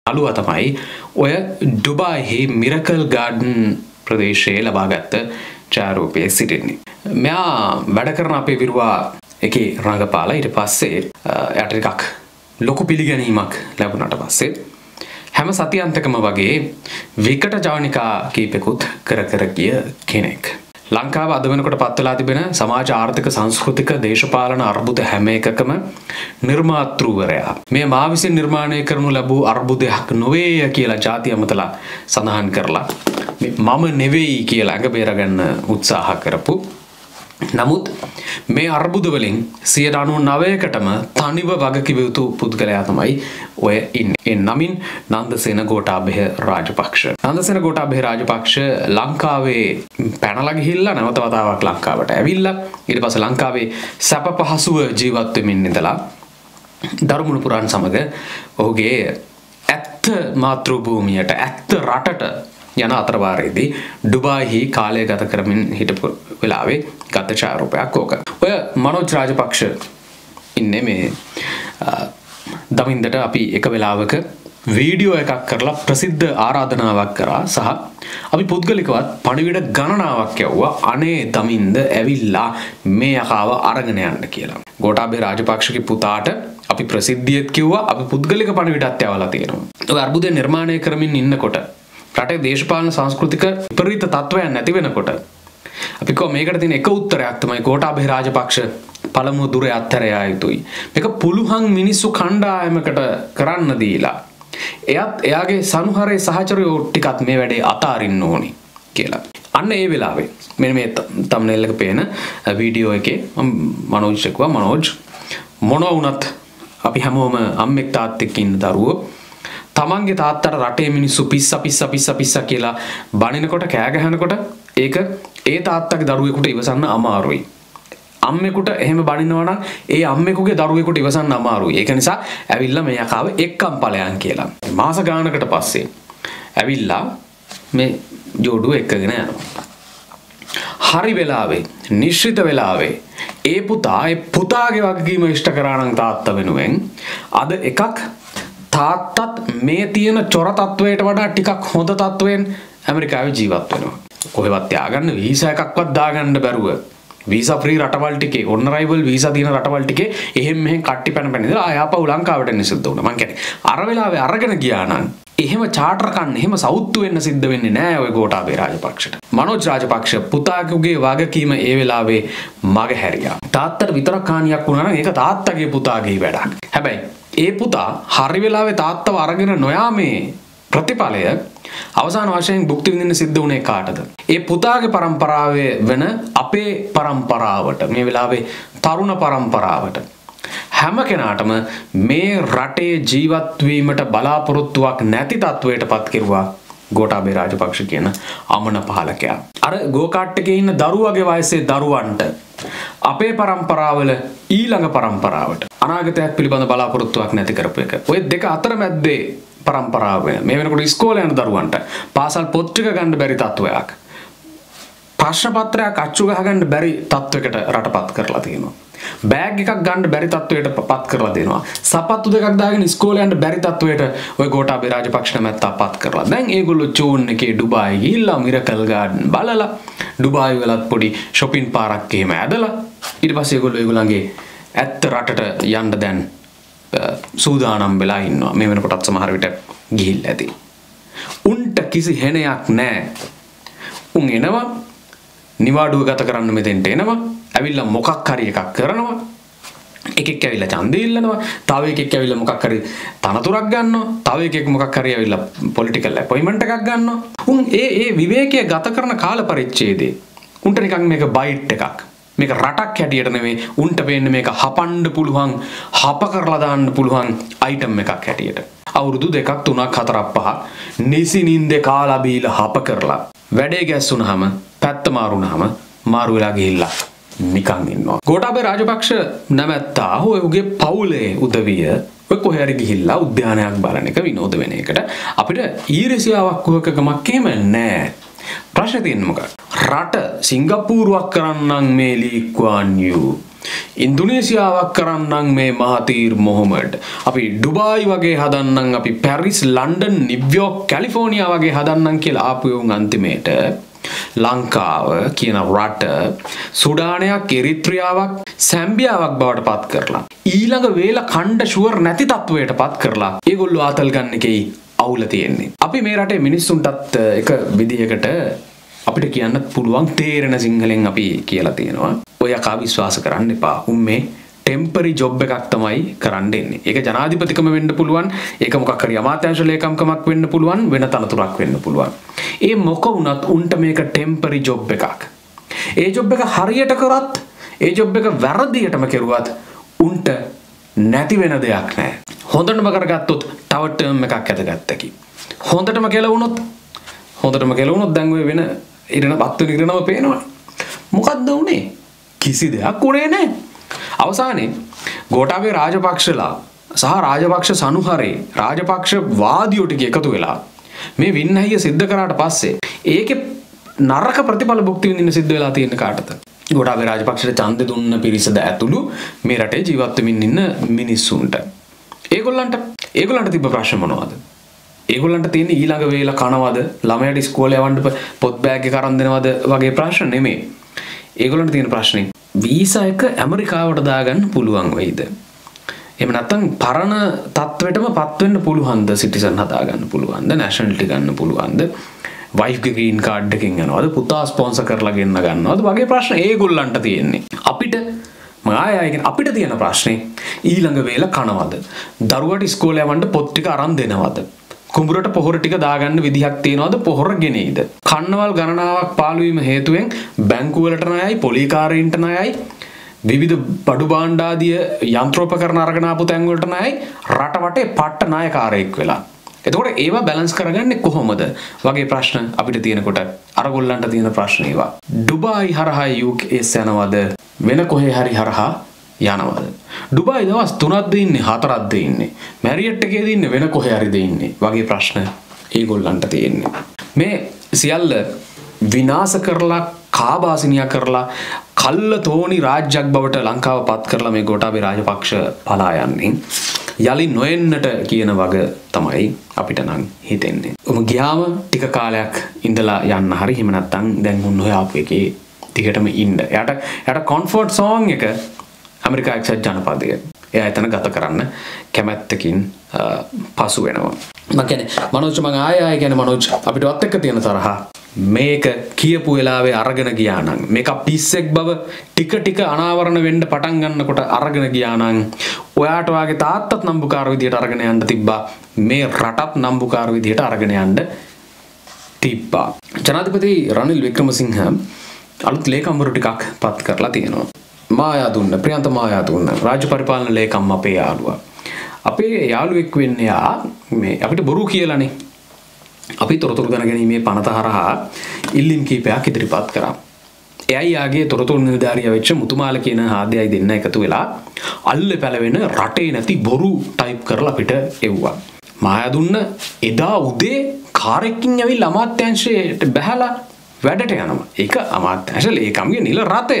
අලුව තමයි ඔය ඩුබායිහි miracle garden ප්‍රදේශයේ ලබාගත්ත ඡායාරූපයේ සිටින්නේ. මෙයා වැඩ කරන අපේ විරුවා එකේ රංගපාලා ඊට පස්සේ යට ටිකක් ලොකු පිළිගැනීමක් ලැබුණාට පස්සේ හැම සතියන්තකම වගේ විකට ජවනිකා කීපෙකුත් කර ගිය කෙනෙක්. ලංකාව අද වෙනකොට පත් වෙලා තිබෙන සමාජ ආර්ථික සංස්කෘතික දේශපාලන අර්බුද හැම එකකම නිර්මාතෘවරයා. මේ මා විසින් නිර්මාණය කරනු ලැබූ අර්බුදයක් නොවේය කියලා ජාති අමතලා සඳහන් කරලා මම නෙවෙයි කියලා ඇඟ බේරගන්න උත්සාහ කරපු. නමුත් මේ අර්බුද වලින් 99%කටම තනිව වගකිව යුතු පුද්ගලයා තමයි ඔය ඉන්නේ. ඒ නමින් නන්දසේන ගෝඨාභය රාජපක්ෂ. නන්දසේන ගෝඨාභය රාජපක්ෂ ලංකාවේ පැනලා ගිහිල්ලා නැවත වතාවක් ලංකාවට ඇවිල්ලා ඊට පස්සේ ලංකාවේ සැප පහසුව ජීවත් වෙමින් ඉඳලා ධර්මුණු පුරාණ සමග ඔහුගේ ඇත්ත මාතෘ භූමියට ඇත්ත රටට යන අතරවාරයේදී ඩුබායිහි කාලය ගත කරමින් හිටපු වෙලාවේ ගත ඡායාරූපයක් ඕක. ඔය මනෝජ් රාජපක්ෂ ඉන්නේ මේ දමින්දට අපි එක වෙලාවක වීඩියෝ එකක් කරලා ප්‍රසිද්ධ ආරාධනාවක් කරා සහ අපි පුද්ගලිකවත් පණිවිඩ ගණනාවක් යවුවා අනේ දමින්ද ඇවිල්ලා මේ යකාව අරගෙන යන්න කියලා. ගෝඨාභය රාජපක්ෂගේ පුතාට අපි ප්‍රසිද්ධියත් කිව්වා අපි පුද්ගලික පණිවිඩත් යවලා තියෙනවා. ඔය අර්බුදය නිර්මාණය කරමින් ඉන්නකොට රටේ දේශපාලන සංස්කෘතික විපරීත තත්ත්වයන් නැති වෙනකොට අපි කො මේකට තියෙන එක උත්තරයක් තමයි ගෝඨාභය රාජපක්ෂ පළමුව දුරේ අත්හැර යා යුතුයි. මේක පුළුවන් මිනිස්සු කණ්ඩායමකට කරන්න දීලා එයත් එයාගේ සනුහරේ සහචරයෝ ටිකත් මේ වැඩේ අතාරින්න ඕනි කියලා. අන්න ඒ වෙලාවේ මෙන්න මේ තම්නේල් එක පේන වීඩියෝ එකේ මනෝජ් එක්වා මනෝජ් මොනවා වුණත් අපි හැමෝම අම්මෙක් තාත්තෙක් ඉන්න දරුවෝ තමන්ගේ තාත්තට රටේ මිනිස්සු පිස්ස කියලා බනිනකොට කෑ ගහනකොට ඒක ඒ තාත්තගේ දරුවෙකුට ඉවසන්න අමාරුයි. අම්මෙකුට එහෙම බනිනවා නම් ඒ අම්මෙකුගේ දරුවෙකුට ඉවසන්න අමාරුයි. ඒක නිසා ඇවිල්ලා මේ යකාව එක්කම් ඵලයන් කියලා. මාස ගානකට පස්සේ ඇවිල්ලා මේ ජෝඩුව එක්කගෙන යනවා. හරි වෙලාවේ නිශ්චිත වෙලාවේ ඒ පුතාගේ වගකීම ඉෂ්ට කරා නම් තාත්තා වෙනුවෙන් අද එකක් තාත්තත් මේ තියෙන චොර තත්වයට වඩා ටිකක් හොඳ තත්වයෙන් ඇමරිකාවේ ජීවත් වෙනවා. කොහෙවත් තියාගන්න වීසා එකක්වත් දාගන්න බැරුව වීසා ෆ්‍රී රටවල් ටිකේ ඔන් අරයිවල් වීසා දින රටවල් ටිකේ එහෙම මෙහෙන් කට්ටි පැන ඉඳලා ආයාපහු ලංකාවට එන්න සිද්ධ වුණා. මං කියන්නේ අර වෙලාවේ අරගෙන ගියා නම් එහෙම චාටර් කන්න එහෙම සවුත්තු වෙන්න සිද්ධ වෙන්නේ නැහැ ඔය ගෝඨාභය රාජපක්ෂට. මනෝජ් රාජපක්ෂ පුතාගේ වගකීම ඒ වෙලාවේ මග හැරියා. තාත්තට විතරක් හානියක් වුණා නම් ඒක තාත්තගේ පුතාගේ වැඩක්. හැබැයි ඒ පුතා හරි වෙලාවේ තාත්තව අරගෙන නොයාමේ ප්‍රතිඵලය අවසාන වශයෙන් භුක්ති විඳින්න සිද්ධ වුණේ කාටද? ඒ පුතාගේ પરම්පරාවේ වෙන අපේ પરම්පරාවට මේ වෙලාවේ තරුණ પરම්පරාවට හැම කෙනාටම මේ රටේ ජීවත් වීමට බලාපොරොත්තුවක් නැති තත්වයට පත් කෙරුවා ගෝඨාභය රාජපක්ෂ කියන අමන පහලකයා. අර ගෝකාට් එකේ ඉන්න දරුවගේ වයසේ දරුවන්ට අපේ પરම්පරාවල ඊළඟ પરම්පරාවට අනාගතයක් පිළිබඳ බලාපොරොත්තුවක් නැති කරපු එක. ඔය දෙක අතර මැද්දේ પરම්පරාව මේ වෙනකොට ඉස්කෝලේ යන දරුවන්ට පාසල් පොත් ටික ගන්න බැරි තත්වයක්. ප්‍රශ්න පත්‍රයක් අච්චු ගහගන්න බැරි තත්වයකට රටපත් කරලා තියෙනවා. බෑග් එකක් ගන්න බැරි තත්වයට පත් කරලා දෙනවා. සපත්තු දෙකක් දාගෙන ඉස්කෝලේ යන්න බැරි තත්වයට ඔය ගෝඨාභය රාජපක්ෂ නැමැත්තා පත් කරලා. දැන් ඒගොල්ලෝ චෝන් එකේ ඩුබායි ගිහිල්ලා මිරකල් ගාඩන් බලලා ඩුබායි වලත් පොඩි shopping පාරක් එහෙම ඇදලා ඊට පස්සේ ඒගොල්ලන්ගේ ඇත්ත රටට යන්න දැන් සූදානම් වෙලා ඉන්නවා. මේ වෙනකොටත් සමහර විට ගිහිල්ලා ඇති. උන්ට කිසි හෙනයක් නැහැ. උන් එනවා නිවාඩුව ගත කරන්න මෙතෙන්ට එනවා. ඇවිල්ලා මොකක් හරි එකක් කරනවා. එකෙක් ඇවිල්ලා ඡන්දෙ ඉල්ලනවා. තව එකෙක් ඇවිල්ලා මොකක් හරි තනතුරක් ගන්නවා. තව එකෙක් මොකක් හරි ඇවිල්ලා පොලිටිකල් අපොයින්ට්මන්ට් එකක් ගන්නවා. උන් ඒ විවේකයේ ගත කරන කාල පරිච්ඡේදයේ උන්ට නිකන් මේක බයිට් එකක්. මේක රටක් හැටියට නෙමෙයි උන්ට වෙන්නේ මේක හපන්න පුළුවන් හප කරලා දාන්න පුළුවන් අයිටම් එකක් හැටියට. අවුරුදු 2ක් 3ක් 4ක් 5 නිසි නින්දේ කාලා බීලා හප කරලා වැඩේ ගැස්සුනහම පැත්ත මාරුනහම මාරු වෙලා ගිහිල්ලා නිකන් ඉන්නවා. ගෝඨාභය රාජපක්ෂ නැමැත්තා ඔහුගේ පවුලේ උදවිය ඔය කොහේ හරි ගිහිල්ලා උද්‍යානයක් බලන එක විනෝද වෙන එකට අපිට ඊර්ෂ්‍යාවක් කුහකකමක් එහෙම නැහැ. ප්‍රශ්නේ තියෙන්නේ මොකක්ද? රට සිංගප්පූරුවක් කරන්නම් මේ ලී කුවාන් යූ ඉන්දුනීසියාවක් කරන්නම් මේ මහතීර් මොහොමඩ්. අපි ඩුබායි වගේ හදන්නම්, අපි පැරිස්, ලන්ඩන්, නිව්යෝක්, කැලිෆෝනියා වගේ හදන්නම් කියලා ආපු උන් අන්තිමේට ලංකාව කියන රට සුඩානයක්, එරිත්‍රියාවක්, සැම්බියාවක් බවට පත් කරලා ඊළඟ වේල ඛණ්ඩ ෂුවර් නැති තත්වයට පත් කරලා ඒගොල්ලෝ ආතල් ගන්න එකේ අවුල තියෙන්නේ. අපි මේ රටේ මිනිස්සුන්ටත් එක විදිහකට අපිට කියන්නත් පුළුවන් තේරෙන සිංහලෙන් අපි කියලා තියෙනවා. ඔය කා විශ්වාස කරන්න එපා. උන් මේ ටෙම්පරරි ජොබ් එකක් තමයි කරන්න එන්නේ. ඒක ජනාධිපතිකම වෙන්න පුළුවන්. ඒක මොකක් හරි අමාත්‍යාංශ ලේකම්කමක් වෙන්න පුළුවන්. වෙන තනතුරක් වෙන්න පුළුවන්. ඒ මොක වුණත් උන්ට මේක ටෙම්පරරි ජොබ් එකක්. ඒ ජොබ් එක හරියට කරත්, ඒ ජොබ් එක වැරදියටම කෙරුවත් උන්ට නැති වෙන දෙයක් නැහැ. හොඳටම කරගත්තොත් තව ටර්ම් එකක් ඇදගත්තකි. හොඳටම කෙලවුණොත් දැන් ඔය වෙන ඉරණ පත්තු නිරණම පේනවා. මොකද්ද උනේ? කිසි දෙයක් උනේ නැහැ. අවසානයේ ගෝඨාභය රාජපක්ෂලා සහ රාජපක්ෂ සනුහරේ රාජපක්ෂ වාදියෝ ටික එකතු වෙලා මේ වින්නහිය සිද්ධ කරාට පස්සේ ඒකේ නරක ප්‍රතිඵල භුක්ති විඳින්න සිද්ධ වෙලා තියෙන කාටද? ගෝඨාභය රාජපක්ෂට ඡන්දෙ දුන්න පිරිසද ඇතුළු මේ රටේ ජීවත් වෙමින් ඉන්න මිනිස්සුන්ට. ඒගොල්ලන්ට තිබ්බ ප්‍රශ්න මොනවද? ඒගොල්ලන්ට තියෙන ඊළඟ වේල කනවද, ළමයට ඉස්කෝලේ යවන්න පොත් බෑග් එක අරන් දෙනවද වගේ ප්‍රශ්න නෙමෙයි. ඒගොල්ලන්ට තියෙන ප්‍රශ්නේ වීසා එක ඇමරිකාවට දාගන්න පුළුවන් වෙයිද? එහෙම නැත්නම් පරණ තත්වෙටම පත් වෙන්න පුළුවන්ද? සිටිසන් හදාගන්න පුළුවන්ද? නැෂනලිටි ගන්න පුළුවන්ද? වයිෆ්ගේ ග්‍රීන් කාඩ් එකකින් යනවද? පුතා ස්පොන්සර් කරලා ගෙන්න ගන්නවද? වගේ ප්‍රශ්න ඒගොල්ලන්ට තියෙන්නේ. අපිට තියෙන ප්‍රශ්නේ ඊළඟ වේල කනවද? දරුවට ඉස්කෝලේ යවන්න පොත් ටික අරන් දෙනවද? කුඹුරට පොහොර ටික දාගන්න විදිහක් තියනවද? පොහොර ගෙනෙයිද? කන්නවල් ගණනාවක් පාළු වීම හේතුවෙන් බැංකු වලට ණයයි, පොලිකාරයින්ට ණයයි, විවිධ බඩු භාණ්ඩ ආදී යන්ත්‍රෝපකරණ අරගෙන ආපු තැන් වලට ණයයි, රට වටේ පට්ට ණයකාරයෙක් වෙලා. එතකොට ඒවා බැලන්ස් කරගන්නේ කොහොමද? වගේ ප්‍රශ්න අපිට තියෙනකොට අරගොල්ලන්ට තියෙන ප්‍රශ්න ඒවා. ඩුබායි හරහා UK යනවද? වෙන කොහේ හරි හරහා යනවද? ඩුබායි දවස් 3ක්ද ඉන්නේ, 4ක්ද ඉන්නේ? මැරියට් එකේද ඉන්නේ, වෙන කොහේ හරිද ඉන්නේ? වගේ ප්‍රශ්න ඒගොල්ලන්ට තියෙන්නේ. මේ සියල්ල විනාශ කරලා, කාබාසිනියා කරලා, කල්ල තෝනි රාජ්‍යයක් බවට ලංකාව පත් කරලා මේ ගෝඨාභය රාජපක්ෂ පලා යන්නේ. යලි නොෙන්නට කියන වග තමයි අපිට නම් හිතෙන්නේ. ගියාම ටික කාලයක් ඉඳලා යන්න හරි, එහෙම නැත්නම් දැන් උන් ඔය ආපු එකේ ටිකටම ඉන්න. එයාට කම්ෆර්ට් සෝන් එක ඇමරිකා එක්සත් ජනපදය. එයා එතන ගත කරන්න කැමැත්තකින් පසු වෙනවා. මම කියන්නේ මනෝජ් අපිට වත් එක්ක තියෙන තරහා මේක කියපු වෙලාවේ අරගෙන ගියා නම්, මේක පිස්සෙක් බව ටික අනාවරණ වෙන්න පටන් ගන්නකොට අරගෙන ගියා නම්, ඔයාට වාගේ තාත්තත් නම්බුකාර විදියට අරගෙන යන්න තිබ්බා. මේ රටත් නම්බුකාර විදියට අරගෙන යන්න තිබ්බා. ජනාධිපති රනිල් වික්‍රමසිංහ අලුත් ලේකම්වරු ටිකක් පත් කරලා තියෙනවා. ප්‍රියන්ත මායාදුන්න රාජ්‍ය පරිපාලන ලේකම් අපේ යාළුවා. අපේ යාළුවෙක් වෙන්නේ මේ අපිට බොරු කියලානේ. අපි තොරතුරු දැනගැනීමේ පනත හරහා ඉල්ලීම් කීපයක් ඉදිරිපත් කරා. එයයි යාගේ තොරතුරු නිලධාරියා වෙච්ච මුතුමාල කියන ආද්‍යයි දෙන්න එකතු වෙලා අල්ලේ පැලවෙන රටේ නැති බොරු ටයිප් කරලා අපිට එව්වා. මායාදුන්න එදා උදේ කාර් එකකින් ඇවිල්ලා අමාත්‍යාංශයට බැහැලා වැඩට යනවා. ඒක අමාත්‍යාංශ ලේකම්ගේ නිල රථය.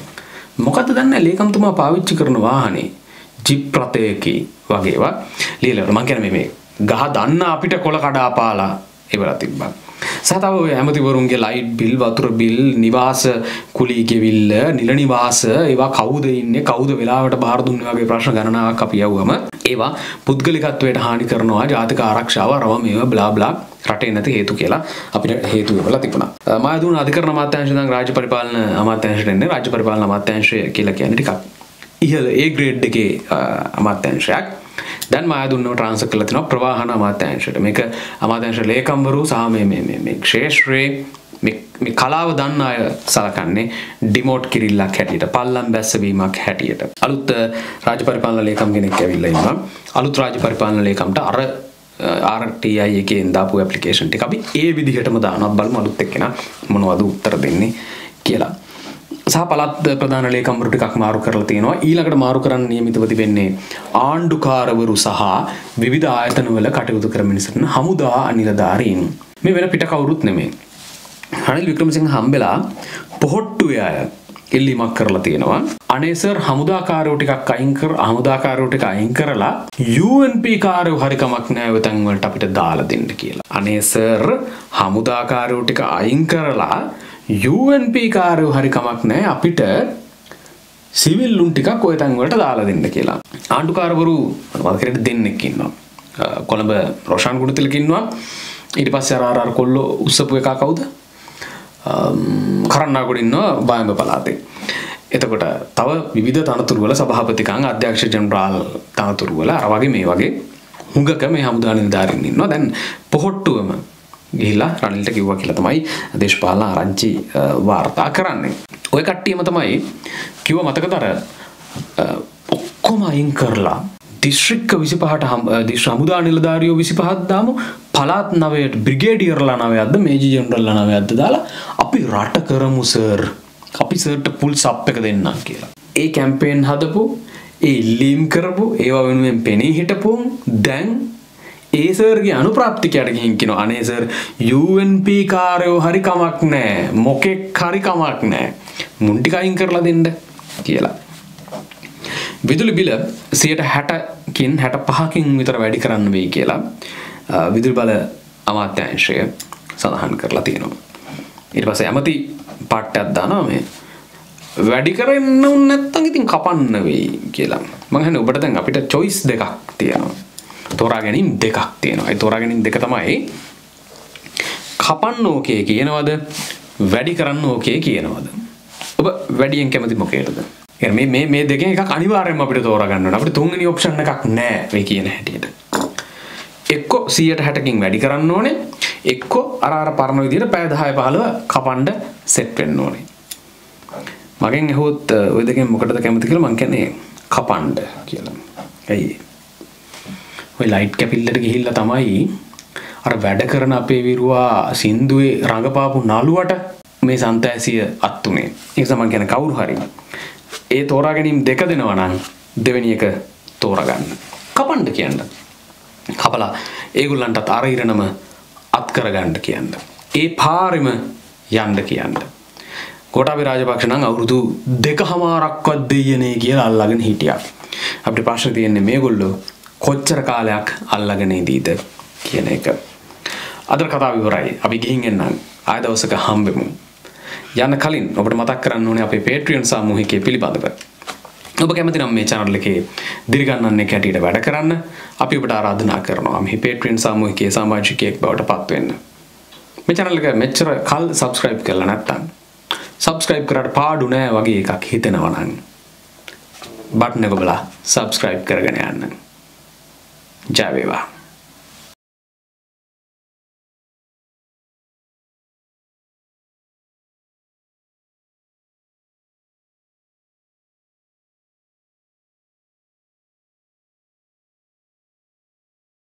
මොකද දන්නේ ලේකම්තුමා පාවිච්චි කරන වාහනේ ජිප් රථයකී වගේවා ලියලා. මං කියන්නේ මේ ගහ දන්න අපිට කොළ කඩාපාලා ඒවලා තිබ්බා. සතව ඔය ඇමතිවරුන්ගේ ලයිට් බිල්, වතුර බිල්, නිවාස කුලී ගෙවිල්ල, නිල නිවාස ඒවා කවුද ඉන්නේ, කවුද වෙලාවට බාර දුන්නේ වගේ ප්‍රශ්න ගණනාවක් අපි යවුවම ඒවා පුද්ගලිකත්වයට හානි කරනවා, ජාතික ආරක්ෂාව රව මේවා බ්ලා බ්ලා රටේ නැති හේතු කියලා අපිට හේතු වෙලා තිබුණා. මායදුන අධිකරණ අමාත්‍යාංශය දැන් රාජ්‍ය පරිපාලන අමාත්‍යාංශයට එන්නේ. රාජ්‍ය පරිපාලන අමාත්‍යාංශය කියලා කියන්නේ ටිකක් ඉහළ A grade එකේ අමාත්‍යාංශයක්. දැන් මායාදුන්නව ට්‍රාන්ස්ෆර් කරලා තිනවා ප්‍රවාහන අමාත්‍යාංශයට. මේක අමාත්‍යාංශ ලේකම්වරු සහ මේ ක්ෂේත්‍රයේ මේ කලාව දන්න අය සලකන්නේ ඩිමෝට් කිරිල්ලක් හැටියට, පල්ලම් බැස්සවීමක් හැටියට. අලුත් රාජ්‍ය පරිපාලන ලේකම් කෙනෙක් ඇවිල්ලා ඉන්නවා. අලුත් රාජ්‍ය පරිපාලන ලේකම්ට RTI එකේ දාපු ඇප්ලිකේෂන් ටික අපි ඒ විදිහටම දානවා. බලමු අලුත් එක්කෙනා මොනවද උත්තර දෙන්නේ කියලා. සහ පළාත් ප්‍රධාන ලේකම්වරු ටිකක් මාරු කරලා තියෙනවා. ඊළඟට මාරු කරන්න නියමිතව තිබෙන්නේ ආණ්ඩුකාරවරු සහ විවිධ ආයතනවල කටයුතු කරමින් සිටින හමුදා නිලධාරීන්. මේ වෙන පිට කවුරුත් නෙමෙයි. රනිල් වික්‍රමසිංහ හම්බෙලා පොහොට්ටුවේ අය ඉල්ලීමක් කරලා තියෙනවා. අනේ සර් හමුදාකාරයෝ ටිකක් අයින් කරලා UNP කාරයෝ හරි කමක් නැහැ ඔය තැන් වලට අපිට දාලා දෙන්න කියලා. අනේ සර් හමුදාකාරයෝ ටික අයින් කරලා UNP කාරයෝ හරි කමක් නැහැ අපිට සිවිල් ලුන් ටිකක් ඔය තැන් වලට දාලා දෙන්න කියලා. ආණ්ඩුකාරවරු වදකරට දෙන්නෙක් ඉන්නවා. කොළඹ රොෂාන් ගුණතිලක ඉන්නවා. ඊට පස්සේ අර කොල්ලෝ උස්සපු එකා කවුද? කරන්නාගොඩ ඉන්නවා බායඹ පළාතේ. එතකොට තව විවිධ තනතුරු වල සභාපතිකම් අධ්‍යක්ෂ ජනරාල් තනතුරු වල අර වගේ මේ වගේ හුඟක මේ හමුදා නිලධාරීන් ඉන්නවා. දැන් පොහොට්ටුවම ගිහිලා රනිල්ට කිව්වා කියලා තමයි දේශපාලන ආරංචි වාර්තා කරන්නේ. ඔය කට්ටියම තමයි කිව්ව මතකද අර ඔක්කොම අයින් කරලා දිස්ත්‍රික්ක 25ට දිස්ත්‍රික් හමුදා නිලධාරියෝ 25ක් දාමු පළාත් 9ට බ්‍රිගේඩියර්ලා 9ක්ද මේජර් ජෙනරල්ලා 9ක්ද දාලා අපි රට කරමු සර්. අපි සර්ට ෆුල් සප් එක දෙන්නම් කියලා. ඒ කැම්පේන් හදපු ඒ ඉල්ලීම් කරපු ඒවා වෙනුවෙන් පෙනී හිටපු දැන් ඒ සර්ගේ අනුප්‍රාප්තිකයට ගිහින් කියනවා අනේ සර් UNP කාරයෝ හරි කමක් නැහැ මොකෙක් හරි කමක් නැහැ මුන් ටික අයින් කරලා දෙන්න කියලා. විදුලි බිල 60කින් 65කින් විතර වැඩි කරන්න වෙයි කියලා විදුලි බල අමාත්‍යාංශය සඳහන් කරලා තියෙනවා. ඊට පස්සේ ඇමති පාට්ටයක් දානවා මේ වැඩි කරන්න උන් නැත්තම් ඉතින් කපන්න වෙයි කියලා. මම හිතන්නේ ඔබට දැන් අපිට choice දෙකක් තියෙනවා. තෝරා ගැනීම දෙකක් තියෙනවා. ඒ තෝරා ගැනීම දෙක තමයි කපන්න ඕකේ කියනවද වැඩි කරන්න ඕකේ කියනවද? ඔබ වැඩියෙන් කැමති මොකේද? මේ දෙකෙන් එකක් අනිවාර්යයෙන්ම අපිට තෝරා ගන්න ඕන. අපිට තුන්වෙනි ඔප්ෂන් එකක් නැහැ මේ කියන හැටියට. එක්ක 160කින් වැඩි කරන්න ඕනේ. එක්ක අර පරණ විදිහට පැය 10 15 කපන්න සෙට් වෙන්න ඕනේ. මගෙන් ඇහුවොත් ওই දෙකෙන් මොකටද කැමති කියලා මං කියන්නේ කපන්න කියලා. ඇයි? ඔය ලයිට් කැපිල්ලට ගිහිල්ලා තමයි අර වැඩ කරන අපේ විරුවා සින්දුවේ රඟපාපු නළුවට මේ සන්තෑසිය අත්තුනේ. ඒක තමයි මං කියන්නේ කවුරු හරි ඒ තෝරා ගැනීම දෙක දෙනවා නම් දෙවෙනි එක තෝරා ගන්න. කපන්න කියන්න. කපලා ඒගොල්ලන්ටත් අර ඉරණම අත් කරගන්න කියන්න. ඒ පාරෙම යන්න කියන්න. ගෝඨාභය රාජපක්ෂ නම් අවුරුදු 2කමාරක්වත් දෙයනේ කියලා අල්ලගෙන හිටියා. අපිට ප්‍රශ්න තියෙන්නේ මේගොල්ලෝ කොච්චර කාලයක් අල්ලගෙන ඉඳීද කියන එක. අද කතාව ඉවරයි. අපි ගිහින් එන්නම්. ආය දවසක හම්බෙමු. යන්න කලින් ඔබට මතක් කරන්න ඕනේ අපේ Patreon සාමූහිකයේ පිළිබඳව. ඔබ කැමති නම් මේ channel එකේ දිරිගන්නන්නේ කැටියට වැඩ කරන්න අපි ඔබට ආරාධනා කරනවා මේ Patreon සාමූහිකයේ සමාජිකයෙක් බවට පත් වෙන්න. මේ channel එක මෙච්චර කල් subscribe කරලා නැත්නම් subscribe කරාට පාඩු නෑ වගේ එකක් හිතෙනවා නම් බටන් එක බලලා subscribe කරගෙන යන්න. ජය වේවා.